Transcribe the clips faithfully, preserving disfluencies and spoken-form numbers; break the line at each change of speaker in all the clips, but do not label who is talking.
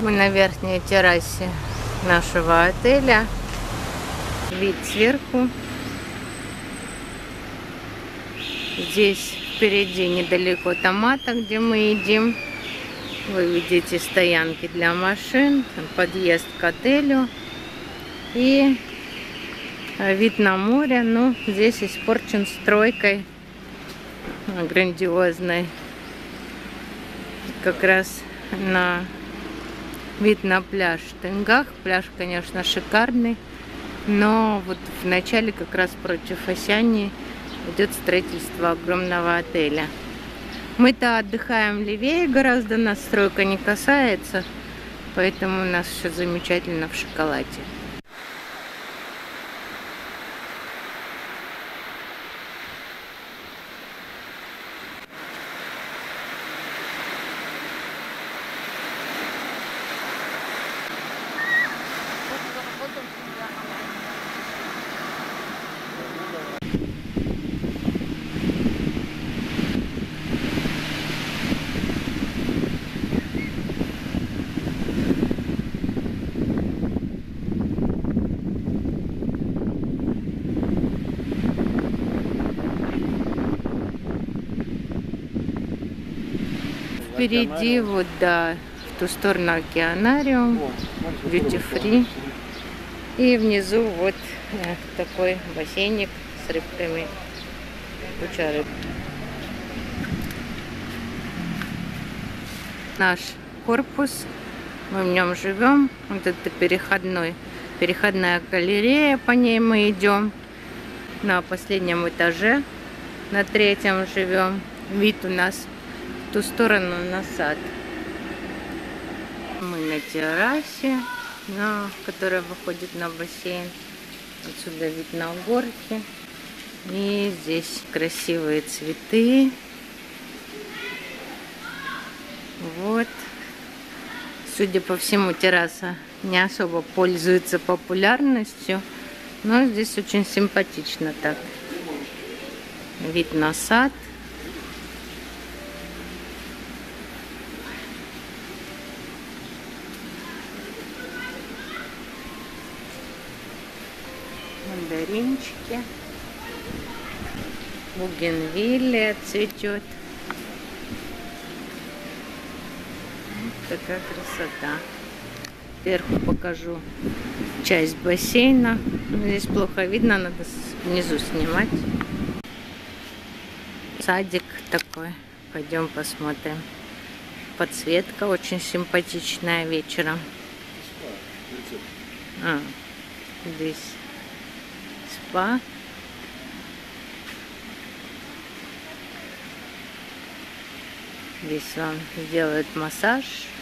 Мы на верхней террасе нашего отеля. Вид сверху. Здесь впереди недалеко томата, где мы едим. Вы видите стоянки для машин, подъезд к отелю и вид на море. Ну, здесь испорчен стройкой грандиозной. Как раз на вид на пляж Тенгах. Пляж, конечно, шикарный, но вот в начале как раз против Осяни идет строительство огромного отеля. Мы-то отдыхаем левее гораздо, нас стройка не касается, поэтому у нас все замечательно в шоколаде. Впереди вот, да, в ту сторону океанариум, duty free. И внизу вот такой бассейник с рыбками. Куча рыб. Наш корпус, мы в нем живем. Вот это переходной, переходная галерея, по ней мы идем. На последнем этаже, на третьем живем. Вид у нас в ту сторону на сад. Мы на террасе, на, которая выходит на бассейн. Отсюда вид на горки. И здесь красивые цветы. Вот. Судя по всему, терраса не особо пользуется популярностью, но здесь очень симпатично так. Вид на сад. Мандаринчики. Бугенвиллия цветет. Вот такая красота. Сверху покажу часть бассейна. Здесь плохо видно, надо внизу снимать. Садик такой. Пойдем посмотрим. Подсветка очень симпатичная вечером. А, здесь спа. Здесь вам сделают массаж,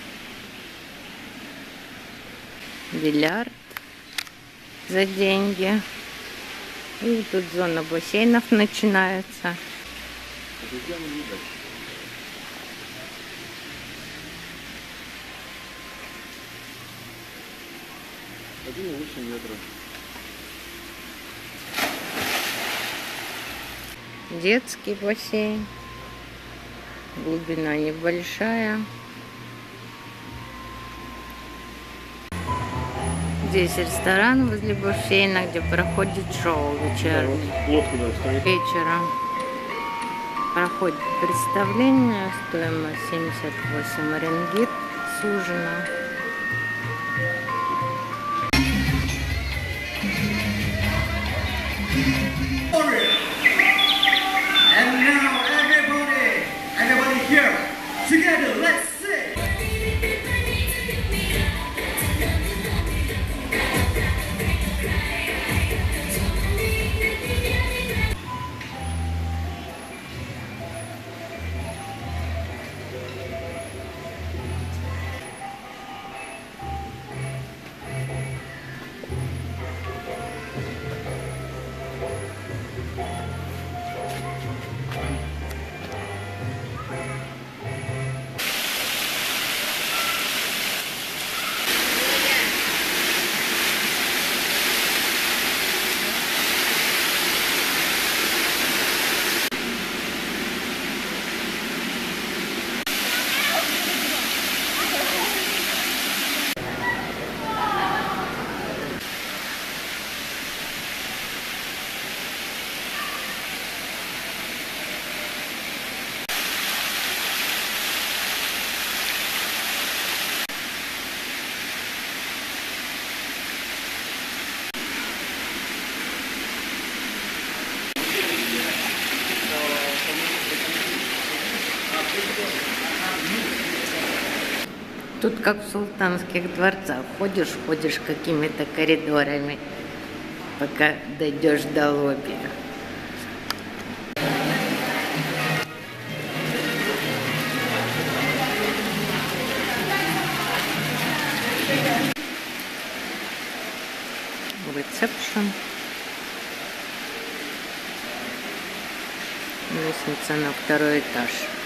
бильярд за деньги. И тут зона бассейнов начинается.
один и восемь метра.
Детский бассейн. Глубина небольшая. Здесь ресторан возле бассейна, где проходит шоу вечернее. Вечером проходит представление. Стоимость семьдесят восемь рингит с ужином.
Together, let's sing!
Тут как в султанских дворцах. Ходишь, ходишь какими-то коридорами, пока дойдешь до лобби. Ресепшн. Лестница на второй этаж.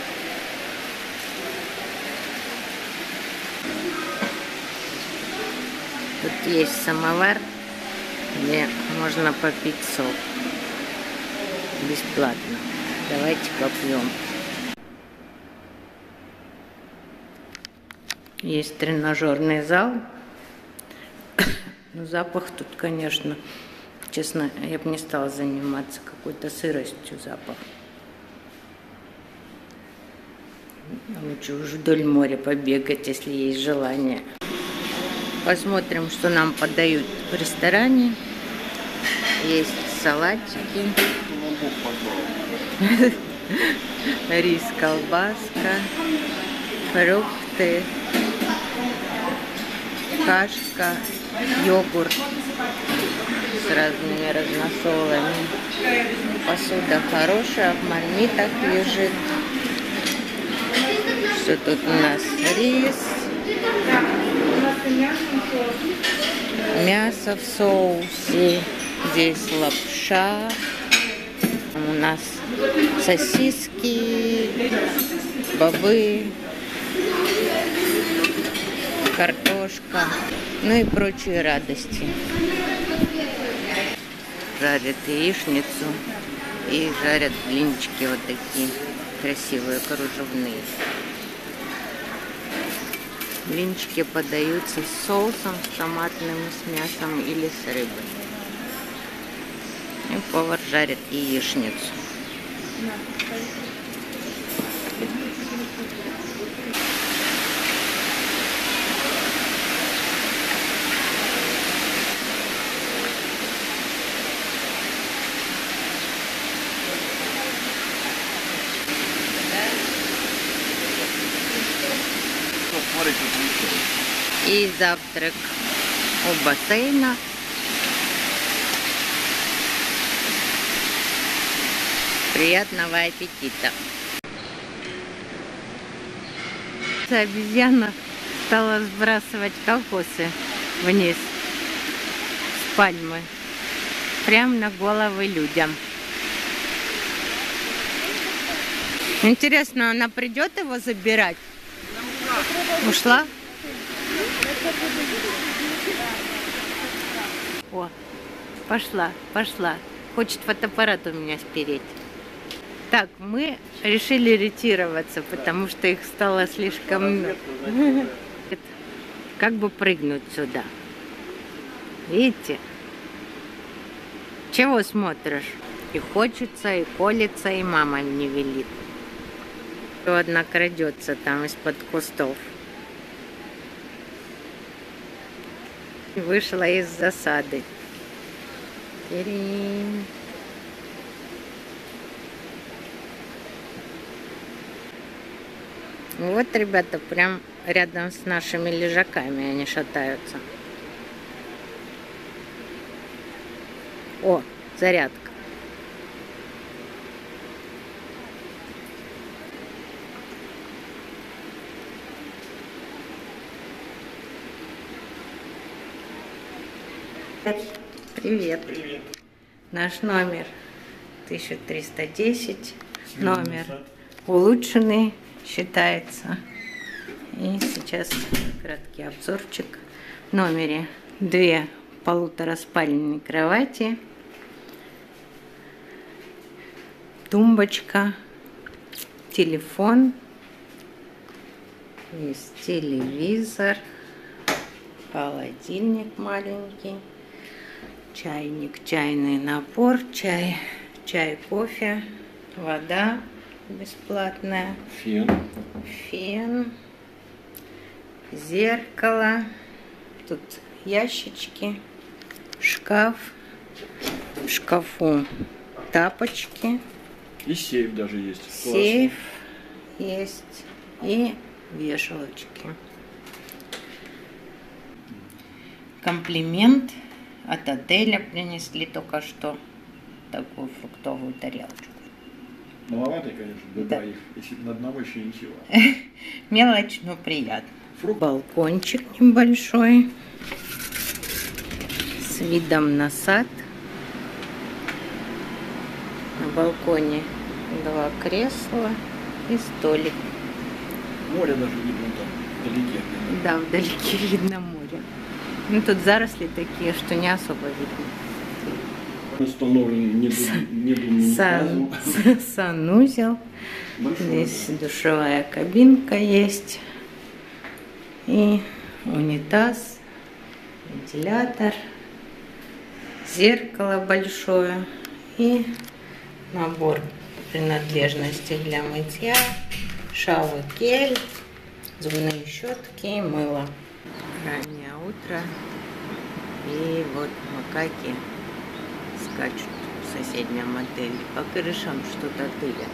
Тут есть самовар, где можно попить сок. Бесплатно. Давайте попьем. Есть тренажерный зал. Но запах тут, конечно, честно, я бы не стала заниматься какой-то сыростью запах. Лучше уж вдоль моря побегать, если есть желание. Посмотрим, что нам подают в ресторане. Есть салатики. Рис, колбаска, фрукты, кашка, йогурт с разными разносолами. Посуда хорошая, в мармитах лежит. Что тут у нас? Рис, мясо в соусе, здесь лапша, у нас сосиски, бобы, картошка, ну и прочие радости. Жарят яичницу и жарят блинчики вот такие красивые, кружевные. Блинчики подаются с соусом, с томатным, с мясом или с рыбой. И повар жарит яичницу. И завтрак у бассейна. Приятного аппетита! Обезьяна стала сбрасывать кокосы вниз с пальмы, прямо на головы людям. Интересно, она придет его забирать? Ушла? О, пошла, пошла. Хочет фотоаппарат у меня спереть. Так, мы решили ретироваться, потому что их стало слишком много. Как бы прыгнуть сюда? Видите? Чего смотришь? И хочется, и колется, и мама не велит. Еще одна крадется там из-под кустов. Вышла из засады. Тирин. Вот, ребята, прям рядом с нашими лежаками они шатаются. О, зарядка. Привет.
Привет.
Наш номер тысяча триста десять. Номер улучшенный считается. И сейчас краткий обзорчик. В номере две полутораспальные кровати, тумбочка, телефон, есть телевизор, холодильник маленький, чайник, чайный напор, чай, чай, кофе, вода бесплатная,
Фен.
фен, зеркало, тут ящички, шкаф, в шкафу тапочки,
И сейф даже есть.
сейф есть и вешалочки. комплимент от отеля принесли только что. Такую фруктовую тарелочку.
Маловатый, конечно, для
Да.
двоих. Если на одного еще ничего.
Мелочь, но приятно.
Фрукт.
Балкончик небольшой с видом на сад. На балконе два кресла и столик.
Море даже видно там, вдалеке.
Да, вдалеке видно море. Ну, тут заросли такие, что не особо видно.
Установлен недумный
Сан... Санузел. Здесь душевая кабинка есть. И унитаз, вентилятор, зеркало большое и набор принадлежностей для мытья, шавы, гель, зубные щетки и мыло. Раннее утро, и вот макаки скачут в соседнем отеле. По крышам что-то тырят.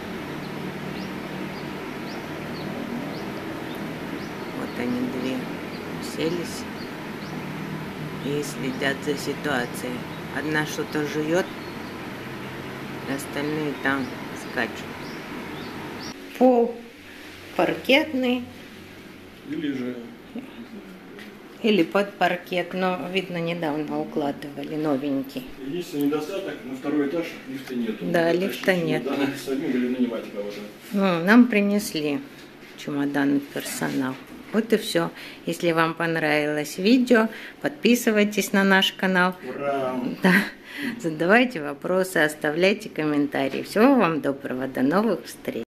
Вот они две уселись и следят за ситуацией. Одна что-то жует, остальные там скачут. Пол паркетный
Или же
или под паркет, но видно недавно укладывали новенький.
единственный недостаток, на второй этаж лифта нету.
Да, лифта нет.
Да, самим или нанимать кого-то.
Ну, нам принесли чемодан персонал. Вот и все. Если вам понравилось видео, подписывайтесь на наш канал.
Ура!
Да. Задавайте вопросы, оставляйте комментарии. Всего вам доброго, до новых встреч.